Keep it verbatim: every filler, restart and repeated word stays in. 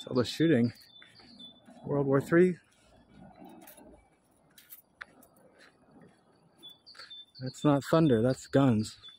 all the shooting. World War Three. That's not thunder, that's guns.